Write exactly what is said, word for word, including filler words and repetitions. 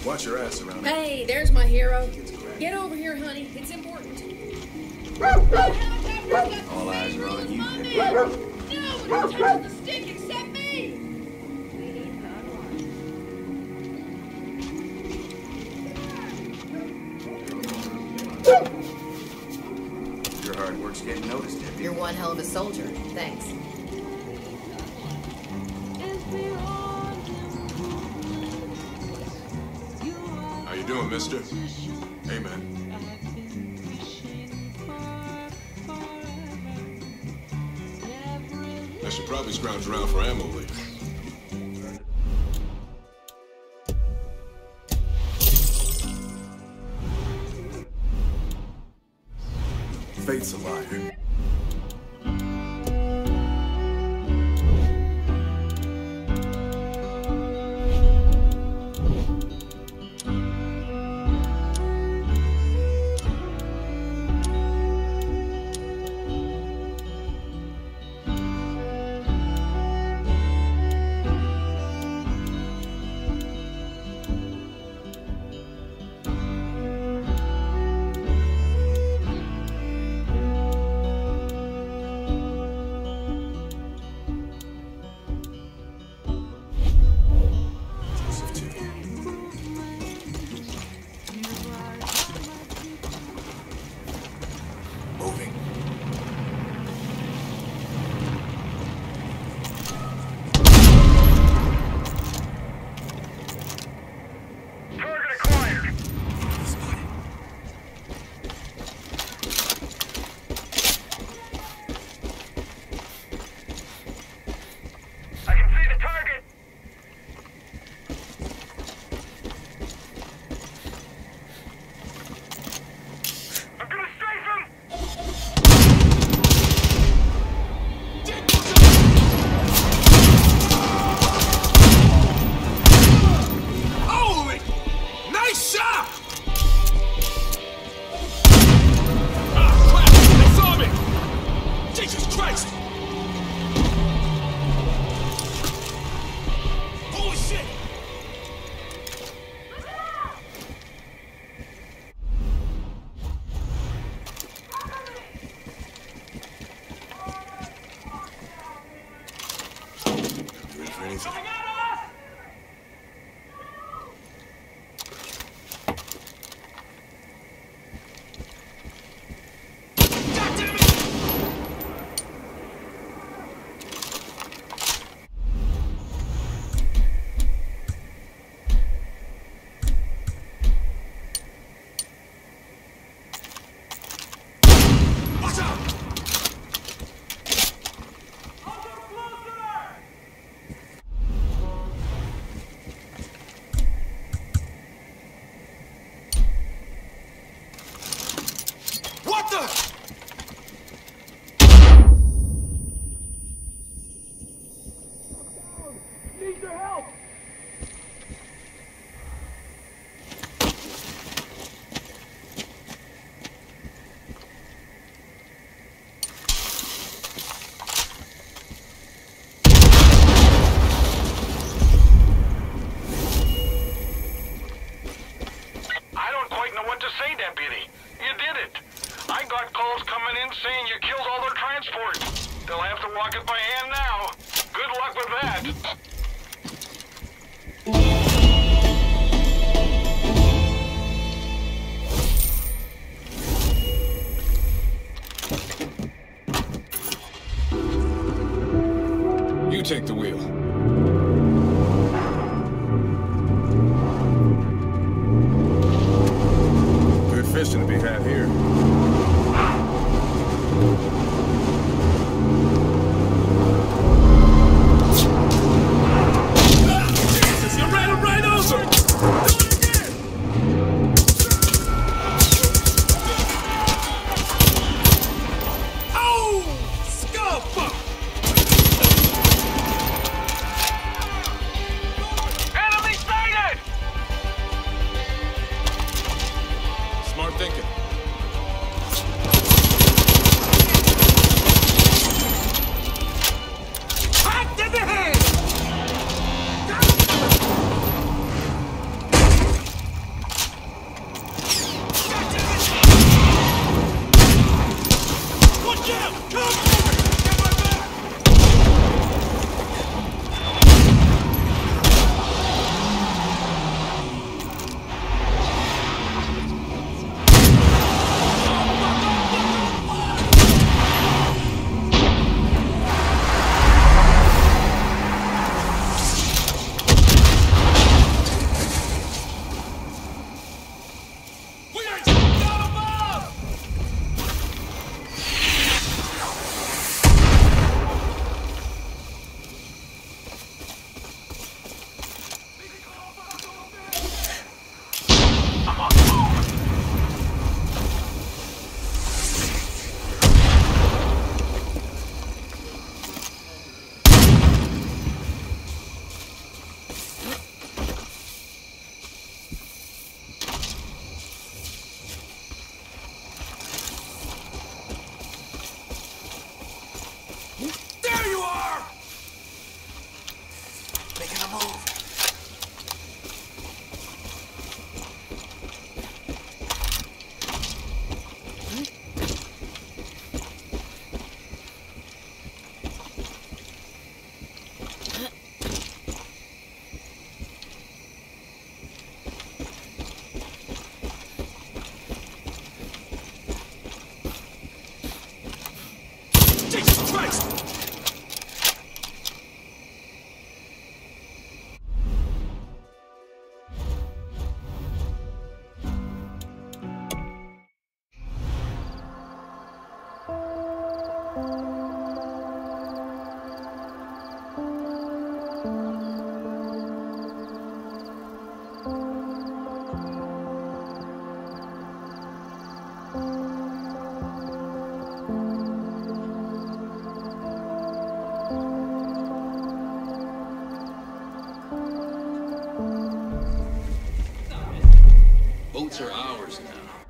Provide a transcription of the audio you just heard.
Watch your ass around here. Hey, there's my hero. Get over here, honey. It's important. All eyes are on you. No one touches the stick except me. Your hard work's getting noticed, Debbie. You're one hell of a soldier. Thanks. How you doing, mister? Hey, man. I should probably scrounge around for ammo later. Fate's a liar. Take the wheel. Good fishing to be had here. Jesus, you ran him right over! Do it again! Oh! Scuff! Boats are ours now.